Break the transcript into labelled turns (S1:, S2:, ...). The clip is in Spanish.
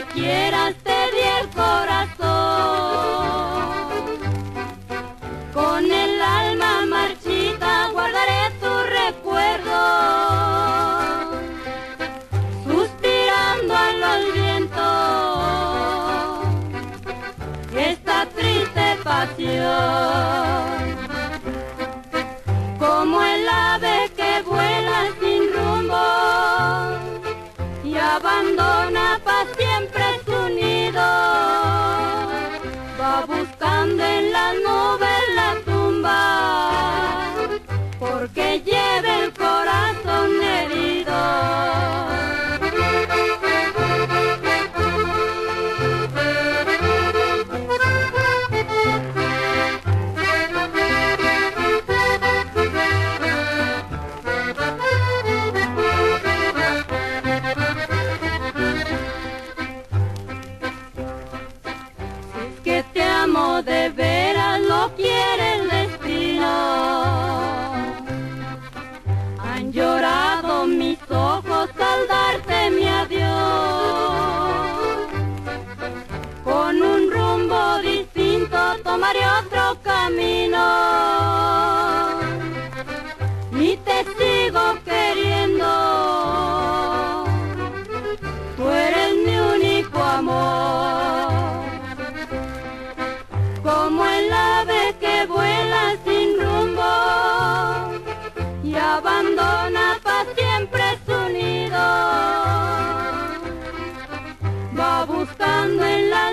S1: quieras te di el corazón. Con el alma marchita guardaré tu recuerdo, suspirando a los vientos esta triste pasión. Como el ave que vuela sin rumbo y abandona para siempre su nido, va buscando en las nubes la tumba, porque lleva el corazón herido. Que te amo de veras, lo quiere el destino. Han llorado mis ojos al darte mi adiós. Con un rumbo distinto tomaré otro camino y te sigo queriendo. Tú eres mi único amor. Como el ave que vuela sin rumbo y abandona para siempre su nido, va buscando en la